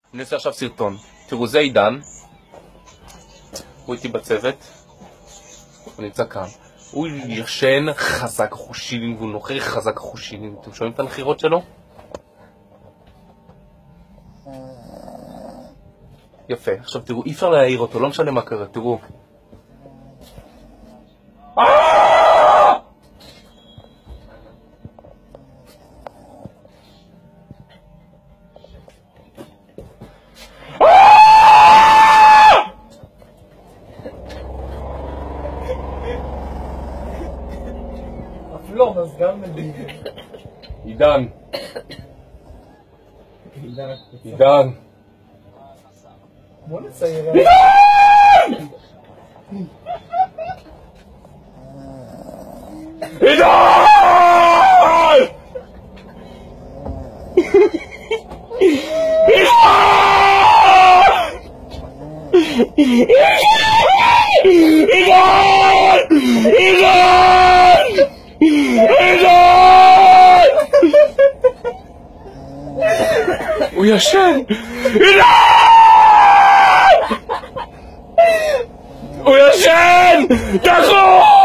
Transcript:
אני אעשה עכשיו סרטון. תראו, זה עידן. הוא איתי בצוות. הוא נמצא כאן. הוא ישן חזק חושילים, והוא נוחר חזק חושילים. אתם שומעים את הנחירות שלו? יפה. עכשיו תראו, אי אפשר להעיר אותו, לא משנה מה קרה, תראו. לא, מזגן מדהים. עידן. עידן. בוא נצייר. עידן! הוא ישן! הוא ישן! תחו!